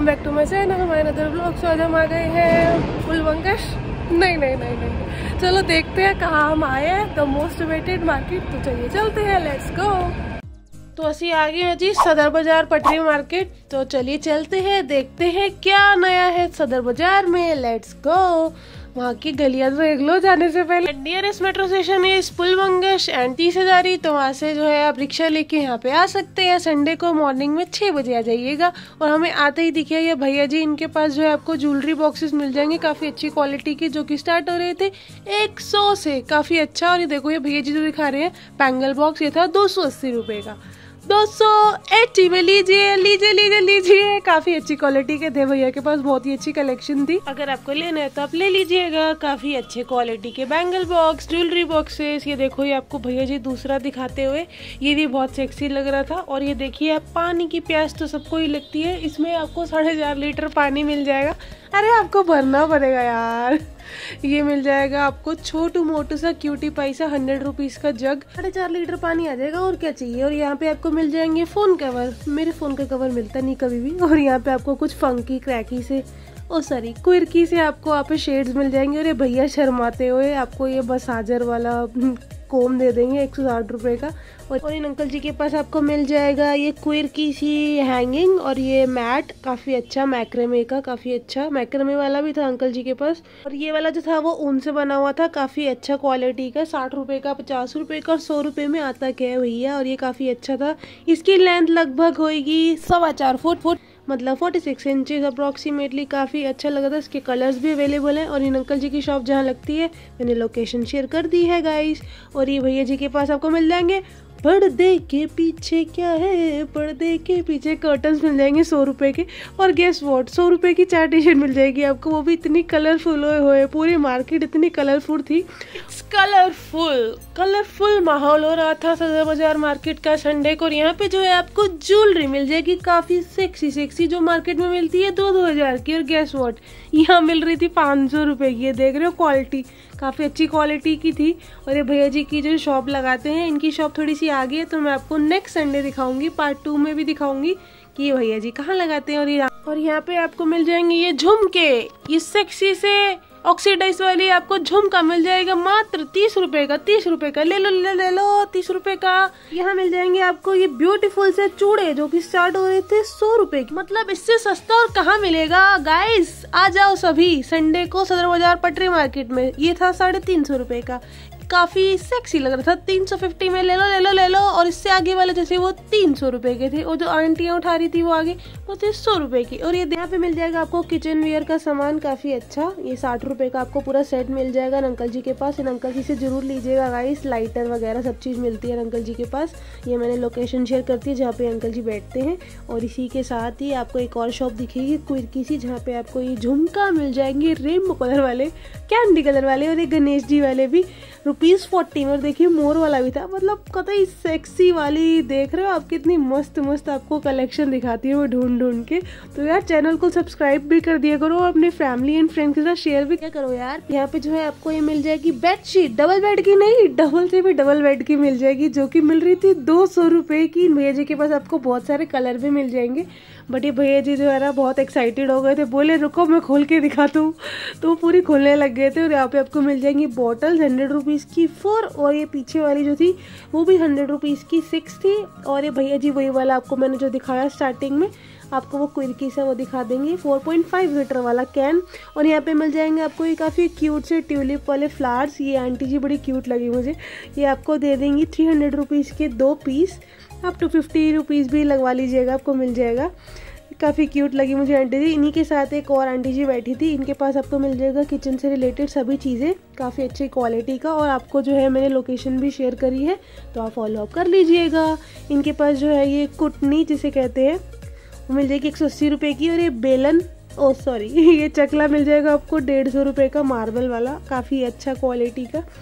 Welcome back to my channel, हमारे other blog. आज हम आ गए हैं फुलवंकश। नहीं, चलो देखते हैं कहाँ हम आए हैं, द मोस्ट वेटेड मार्केट। तो चलिए चलते हैं, लेट्स गो। तो असी आ गए हैं जी सदर बाजार पटरी मार्केट। तो चलिए चलते हैं, देखते हैं क्या नया है सदर बाजार में। Let's go. वहाँ की गलियां देख लो जाने से पहले। नियरेस्ट मेट्रो स्टेशन है फुलवंकश एंड 30,000। तो वहाँ से जो है आप रिक्शा लेके यहाँ पे आ सकते हैं। संडे को मॉर्निंग में 6 बजे आ जाइएगा। और हमें आते ही दिखे ये भैया जी, इनके पास जो है आपको ज्वेलरी बॉक्सेस मिल जाएंगे काफी अच्छी क्वालिटी के, जो कि स्टार्ट हो रहे थे 100 से। काफी अच्छा। और ये देखो ये भैया जी जो दिखा रहे हैं बैंगल बॉक्स, ये था 280 रुपए का। 280 में लीजिए। काफी अच्छी क्वालिटी के थे भैया के पास, बहुत ही अच्छी कलेक्शन थी। अगर आपको लेना है तो आप ले लीजिएगा। काफी अच्छे क्वालिटी के बैंगल बॉक्स, ज्वेलरी बॉक्सेस। ये देखो ये आपको भैया जी दूसरा दिखाते हुए, ये भी बहुत सेक्सी लग रहा था। और ये देखिए आप, पानी की प्यास तो सबको ही लगती है, इसमें आपको 4.5 लीटर पानी मिल जाएगा। अरे आपको भरना पड़ेगा यार। ये मिल जाएगा आपको छोटू मोटू सा क्यूटी पैसा 100 रुपीज का जग, 4.5 लीटर पानी आ जाएगा। और क्या चाहिए। और यहाँ पे आपको मिल जाएंगे फोन कवर। मेरे फोन का कवर मिलता नहीं कभी भी। और यहाँ पे आपको कुछ फंकी क्रैकी से क्विरकी से आपको यहाँ पे शेड्स मिल जाएंगे। और ये भैया शर्माते हुए आपको ये बसाजर वाला कोम दे देंगे 160 रुपए का। और इन अंकल जी के पास आपको मिल जाएगा ये क्विरकी सी हैंगिंग और ये मैट, काफी अच्छा मैक्रेमे का, काफी अच्छा मैक्रेमे वाला भी था अंकल जी के पास। और ये वाला जो था वो ऊन से बना हुआ था, काफी अच्छा क्वालिटी का, 60 रुपए का, 50 रुपए का और 100 रुपए में आता क्या है भैया। और ये काफी अच्छा था। इसकी लेंथ लगभग होगी 4.25 फुट, मतलब 46 इंचेस अप्रोक्सीमेटली। काफ़ी अच्छा लगा था। इसके कलर्स भी अवेलेबल हैं। और इन अंकल जी की शॉप जहाँ लगती है मैंने लोकेशन शेयर कर दी है गाइस। और ये भैया जी के पास आपको मिल जाएंगे पर्दे के पीछे क्या है, पर्दे के पीछे कर्टन्स मिल जाएंगे 100 रुपए के। और गेस व्हाट, 100 रुपए की 4 टी-शर्ट मिल जाएगी आपको, वो भी इतनी कलरफुल हुए। पूरी मार्केट इतनी कलरफुल थी। कलरफुल माहौल हो रहा था सदर बाजार मार्केट का संडे को। और यहाँ पे जो है आपको ज्वेलरी मिल जाएगी काफी सेक्सी, जो मार्केट में मिलती है 2-2 हज़ार की। और गेस व्हाट, यहाँ मिल रही थी 500 रुपए की। ये देख रहे हो, क्वालिटी काफी अच्छी क्वालिटी की थी। और ये भैया जी की जो शॉप लगाते हैं, इनकी शॉप थोड़ी सी आगे है, तो मैं आपको नेक्स्ट संडे दिखाऊंगी, पार्ट 2 में भी दिखाऊंगी कि ये भैया जी कहाँ लगाते हैं। और यहाँ पे आपको मिल जाएंगे ये झुमके, ये सेक्सी से ऑक्सीडाइज वाली आपको झुमका मिल जाएगा मात्र 30 रुपए का। 30 रुपए का ले लो 30 रुपए का। यहाँ मिल जाएंगे आपको ये ब्यूटीफुल से चूड़े, जो कि स्टार्ट हो रहे थे 100 रुपए की। मतलब इससे सस्ता और कहाँ मिलेगा गाइस। आ जाओ सभी संडे को सदर बाजार पटरी मार्केट में। ये था 350 रुपए का, काफी सेक्सी लग रहा था। 350 में ले लो। और इससे आगे वाले जैसे वो 300 रुपए के थे। और जो आंटियां उठा रही थी वो आगे वो थे 100 रुपए की। और ये यहाँ पे मिल जाएगा आपको किचन वेयर का सामान, काफी अच्छा। ये 60 रुपए का आपको पूरा सेट मिल जाएगा अंकल जी के पास। इन अंकल जी से जरूर लीजिएगा गाइस। लाइटर वगैरह सब चीज मिलती है अंकल जी के पास। ये मैंने लोकेशन शेयर करती है जहाँ पे अंकल जी बैठते हैं। और इसी के साथ ही आपको एक और शॉप दिखेगी क्विरकी सी, जहाँ पे आपको ये झुमका मिल जाएंगे रेनबो कलर वाले, कैंडी कलर वाले, और ये गणेश जी वाले भी ₹40 में। और देखिए मोर वाला भी था, मतलब कतई सेक्सी वाली। देख रहे हो आप कितनी मस्त आपको कलेक्शन दिखाती है वो ढूंढ के। तो यार चैनल को सब्सक्राइब भी कर दिया करो, अपने फैमिली एंड फ्रेंड्स के साथ शेयर भी क्या करो यार। यहाँ पे जो है आपको ये मिल जाएगी बेडशीट, डबल बेड की नहीं, डबल से भी डबल बेड की मिल जाएगी, जो कि मिल रही थी 200 रुपए की। भैया जी के पास आपको बहुत सारे कलर भी मिल जाएंगे। बट ये भैया जी जो है ना बहुत एक्साइटेड हो गए थे, बोले रुको मैं खोल के दिखाता हूँ। तो पूरी खोलने लग गए थे। और यहाँ पे आपको मिल जाएंगी बॉटल्स 100 रुपीज की 4। और ये पीछे वाली जो थी वो भी 100 रुपीज की 6 थी। और ये भैया जी वही वाला आपको मैंने जो दिखाया स्टार्टिंग में, आपको वो क्विरकी से वो दिखा देंगे 4.5 लीटर वाला कैन। और यहाँ पे मिल जाएंगे आपको ये काफ़ी क्यूट से ट्यूलिप वाले फ्लावर्स। ये आंटी जी बड़ी क्यूट लगी मुझे। ये आपको दे देंगी 300 रुपीज़ के 2 पीस। आप 250 रुपीज़ भी लगवा लीजिएगा, आपको मिल जाएगा। काफ़ी क्यूट लगी मुझे आंटी जी। इन्हीं के साथ एक और आंटी जी बैठी थी। इनके पास आपको मिल जाएगा किचन से रिलेटेड सभी चीज़ें, काफ़ी अच्छी क्वालिटी का। और आपको जो है मैंने लोकेशन भी शेयर करी है, तो आप फॉलो अप कर लीजिएगा। इनके पास जो है ये कुटनी जिसे कहते हैं वो मिल जाएगी 180 रुपए की। और ये बेलन, ये चकला मिल जाएगा आपको 150 रुपए का, मार्बल वाला, काफ़ी अच्छा क्वालिटी का।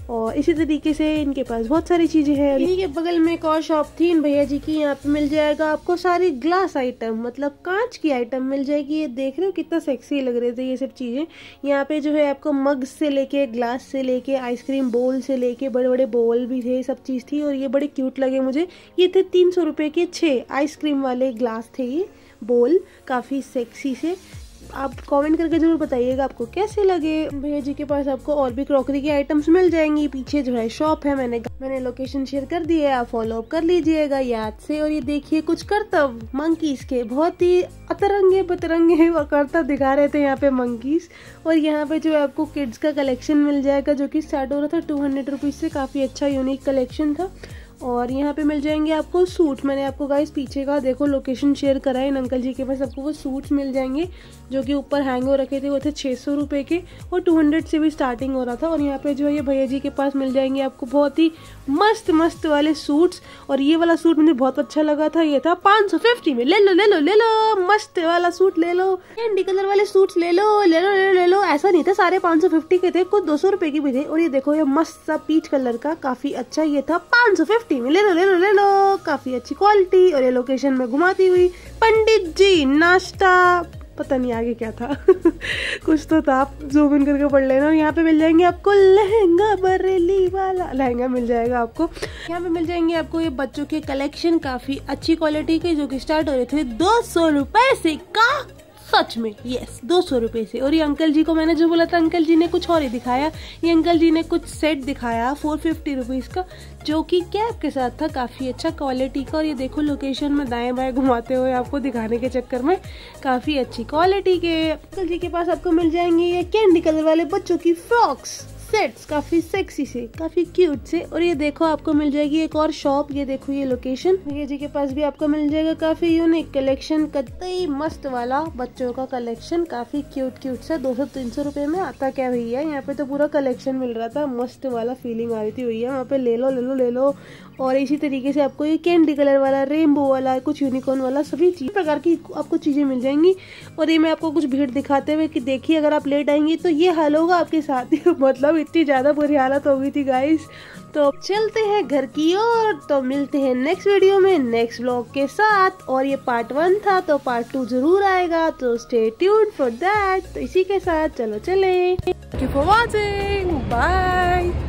और इसी तरीके से इनके पास बहुत सारी चीजें हैं। इन्हीं के बगल में एक और शॉप थी इन भैया जी की, यहाँ पे मिल जाएगा आपको सारी ग्लास आइटम, मतलब कांच की आइटम मिल जाएगी। ये देख रहे हो कितना सेक्सी लग रहे थे ये सब चीजें। यहाँ पे जो है आपको मग से लेके, ग्लास से लेके, आइसक्रीम बोल से लेके, बड़े बड़े बोल भी थे, सब चीज थी और ये बड़े क्यूट लगे मुझे। ये थे 300 रुपए के 6 आइसक्रीम वाले ग्लास थे, ये बोल काफी सेक्सी से। आप कमेंट करके जरूर बताइएगा आपको कैसे लगे। भैया जी के पास आपको और भी क्रॉकरी की आइटम्स मिल जाएंगी। पीछे जो है शॉप है, मैंने लोकेशन शेयर कर दी है, आप फॉलो अप कर लीजिएगा याद से। और ये देखिए कुछ करतब मंकीज के, बहुत ही अतरंगे बतरंगे वो करतब दिखा रहे थे यहाँ पे मंकीज। और यहाँ पे जो है आपको किड्स का कलेक्शन मिल जाएगा जो कि स्टार्ट हो रहा था 200 रुपीज से। काफी अच्छा यूनिक कलेक्शन था। और यहाँ पे मिल जाएंगे आपको सूट। मैंने आपको गाइस पीछे का देखो लोकेशन शेयर करा है, इन अंकल जी के पास आपको वो सूट्स मिल जाएंगे जो कि ऊपर हैंग हो रखे थे। वो थे 600 रुपए के और 200 से भी स्टार्टिंग हो रहा था। और यहाँ पे जो है ये भैया जी के पास मिल जाएंगे आपको बहुत ही मस्त मस्त वाले सूट्स। और ये वाला सूट मुझे बहुत अच्छा लगा था, ये था 550 में। ले लो ले लो ले लो, मस्त वाला सूट ले लो, कैंडी कलर वाले सूट्स ले लो ले लो ले लो ले लो। ऐसा नहीं था सारे 550 के थे, कुछ 200 रुपए की भी थे। और ये देखो ये मस्त सा पीच कलर का काफी अच्छा, ये था 550 में। ले लो ले लो ले लो, काफी अच्छी क्वालिटी। और ये लोकेशन में घुमाती हुई पंडित जी नाश्ता, पता नहीं आगे क्या था कुछ तो था, आप जूम इन करके पढ़ लेना। और यहाँ पे मिल जाएंगे आपको लहंगा, बरेली वाला लहंगा मिल जाएगा आपको। यहाँ पे मिल जाएंगे आपको ये बच्चों के कलेक्शन काफी अच्छी क्वालिटी के, जो कि स्टार्ट हो रहे थे 200 रुपए से। का सच में यस 200 रुपए से। और ये अंकल जी को मैंने जो बोला था, अंकल जी ने कुछ और ही दिखाया। ये अंकल जी ने कुछ सेट दिखाया 450 रुपीज का, जो कि कैप के साथ था, काफी अच्छा क्वालिटी का। और ये देखो लोकेशन में दाएं बाएं घुमाते हुए आपको दिखाने के चक्कर में काफी अच्छी क्वालिटी के अंकल जी के पास आपको मिल जाएंगे ये कैंडी कलर वाले बच्चों की फ्रॉक्स सेट्स, काफी सेक्सी से, काफी क्यूट से। और ये देखो आपको मिल जाएगी एक और शॉप, ये देखो ये लोकेशन। भैया जी के पास भी आपको मिल जाएगा काफी यूनिक कलेक्शन, कतई मस्त वाला बच्चों का कलेक्शन, काफी क्यूट क्यूट सा। 200-300 रुपए में आता क्या भैया, यहाँ पे तो पूरा कलेक्शन मिल रहा था, मस्त वाला फीलिंग आ रही थी भैया। वहाँ पे ले लो ले लो ले लो। और इसी तरीके से आपको ये कैंडी कलर वाला, रेनबो वाला, कुछ यूनिकॉर्न वाला, सभी प्रकार की आपको चीजें मिल जाएंगी। और ये मैं आपको कुछ भीड़ दिखाते हुए कि देखिए अगर आप लेट आएंगी तो ये हाल होगा आपके साथ ही मतलब इतनी ज्यादा बुरी हालत हो गई थी गाइस। तो चलते हैं घर की ओर, तो मिलते हैं नेक्स्ट वीडियो में नेक्स्ट व्लॉग के साथ। और ये पार्ट 1 था तो पार्ट 2 जरूर आएगा, तो स्टे ट्यून्ड फॉर दैट। तो इसी के साथ चलो चले, thank you for watching, bye.